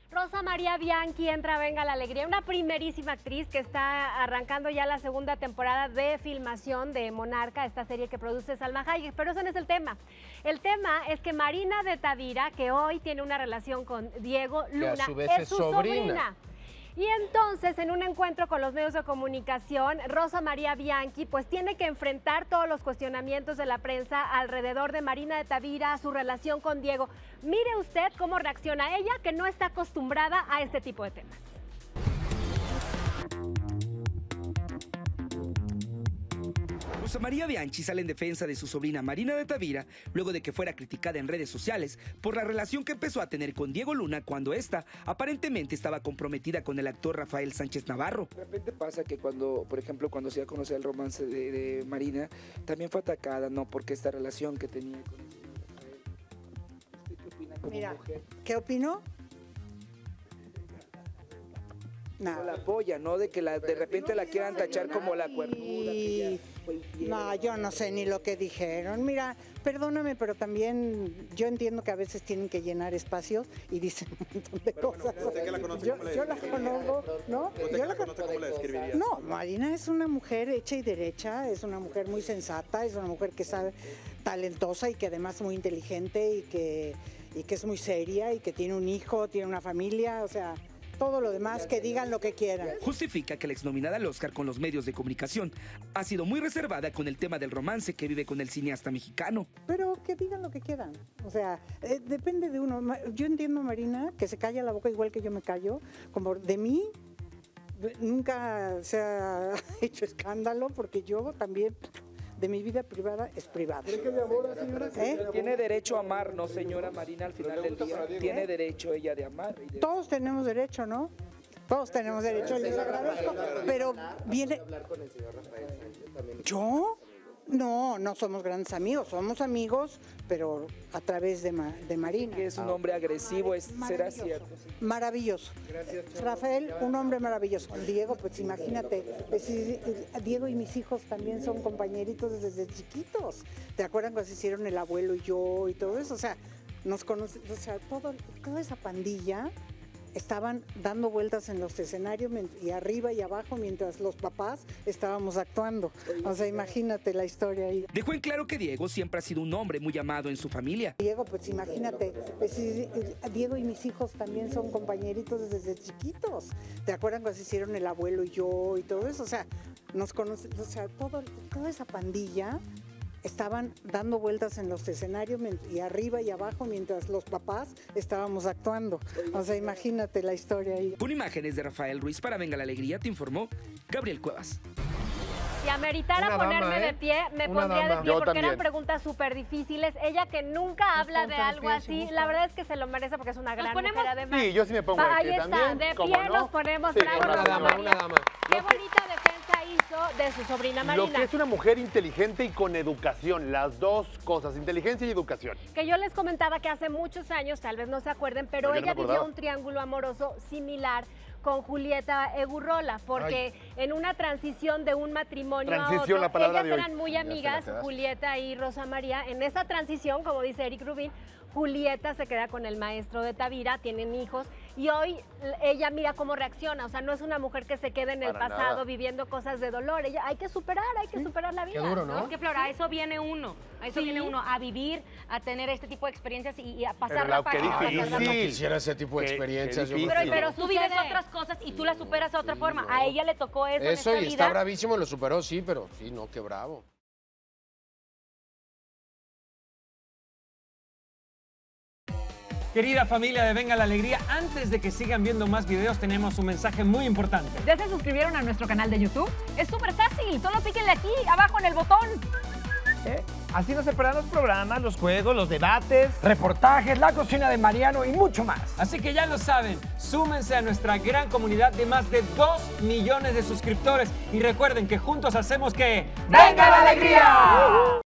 Rosa María Bianchi entra a Venga la Alegría, una primerísima actriz que está arrancando ya la segunda temporada de filmación de Monarca, esta serie que produce Salma Hayek, pero ese no es el tema. El tema es que Marina de Tavira, que hoy tiene una relación con Diego Luna, que a su vez es su sobrina. Y entonces, en un encuentro con los medios de comunicación, Rosa María Bianchi pues tiene que enfrentar todos los cuestionamientos de la prensa alrededor de Marina de Tavira, su relación con Diego. Mire usted cómo reacciona ella, que no está acostumbrada a este tipo de temas. Rosa María Bianchi sale en defensa de su sobrina Marina de Tavira luego de que fuera criticada en redes sociales por la relación que empezó a tener con Diego Luna cuando ésta aparentemente estaba comprometida con el actor Rafael Sánchez Navarro. De repente pasa que cuando, por ejemplo, cuando se iba a conocer el romance de Marina, también fue atacada, ¿no? Porque esta relación que tenía con el señor Rafael. ¿Usted qué opina como mujer? ¿Qué opino? No la apoya, ¿no? De que de repente la quieran tachar como la cuernuda. No, yo no sé ni lo que dijeron. Mira, perdóname, pero también yo entiendo que a veces tienen que llenar espacios y dicen un montón de cosas. Yo la conozco, ¿no? Yo la conozco. ¿Cómo la describirías? No, Marina es una mujer hecha y derecha, es una mujer muy sensata, es una mujer que sabe, talentosa y que además es muy inteligente y que es muy seria y que tiene un hijo, tiene una familia, o sea... Todo lo demás, que digan lo que quieran. Justifica que la exnominada al Oscar con los medios de comunicación ha sido muy reservada con el tema del romance que vive con el cineasta mexicano. Pero que digan lo que quieran. O sea, depende de uno. Yo entiendo a Marina, que se calla la boca igual que yo me callo. Como de mí, nunca se ha hecho escándalo, porque yo también... de mi vida privada es privada. ¿Cree que de amor, señora? Tiene derecho a amar, ¿no, señora Marina? Al final del día, tiene derecho ella de amar. Todos tenemos derecho, ¿no? Todos tenemos derecho, les agradezco. Pero viene... ¿Yo? No, no somos grandes amigos, somos amigos, pero a través de Marina. Que es un hombre agresivo, será cierto. Maravilloso. Rafael, un hombre maravilloso. Diego, pues imagínate, Diego y mis hijos también son compañeritos desde chiquitos. ¿Te acuerdas cuando se hicieron el abuelo y yo y todo eso? O sea, nos conocen, o sea, toda esa pandilla estaban dando vueltas en los escenarios y arriba y abajo mientras los papás estábamos actuando. O sea, imagínate la historia ahí. Dejó en claro que Diego siempre ha sido un hombre muy amado en su familia. Diego, pues imagínate, Diego y mis hijos también son compañeritos desde chiquitos. ¿Te acuerdas cuando se hicieron el abuelo y yo y todo eso? O sea, nos conocen, o sea, toda esa pandilla estaban dando vueltas en los escenarios y arriba y abajo mientras los papás estábamos actuando. O sea, imagínate la historia ahí. Con imágenes de Rafael Ruiz para Venga la Alegría, te informó Gabriel Cuevas. Si ameritara ponerme de pie, me pondría de pie, porque eran preguntas súper difíciles. Ella que nunca habla de algo así, la verdad es que se lo merece porque es una gran mujer además. Sí, yo sí me pongo de pie también. Ahí está, de pie nos ponemos. Sí, una dama. Qué bonita defensa hizo de su sobrina Marina. Lo que es una mujer inteligente y con educación, las dos cosas, inteligencia y educación. Que yo les comentaba que hace muchos años, tal vez no se acuerden, pero ella vivió un triángulo amoroso similar con Julieta Egurrola, porque en una transición de un matrimonio a otro, ellas eran muy amigas, Julieta y Rosa María. En esa transición, como dice Eric Rubin, Julieta se queda con el maestro de Tavira, tienen hijos, y hoy ella mira cómo reacciona. O sea, no es una mujer que se quede en el pasado viviendo cosas de dolor. Ella hay que superar la vida. Qué duro, ¿no? Es que, Flora, a eso viene uno, a vivir, a tener este tipo de experiencias y a pasarla para Yo no quisiera ese tipo de experiencias. Pero tú vives otras cosas y tú las superas de otra forma. A ella le tocó eso en esta vida. Eso y está bravísimo, lo superó, sí, pero sí, no, qué bravo. Querida familia de Venga la Alegría, antes de que sigan viendo más videos, tenemos un mensaje muy importante. ¿Ya se suscribieron a nuestro canal de YouTube? Es súper fácil, solo píquenle aquí, abajo en el botón. Así no se perderán los programas, los juegos, los debates, reportajes, la cocina de Mariano y mucho más. Así que ya lo saben, súmense a nuestra gran comunidad de más de 2 millones de suscriptores y recuerden que juntos hacemos que... ¡Venga la Alegría!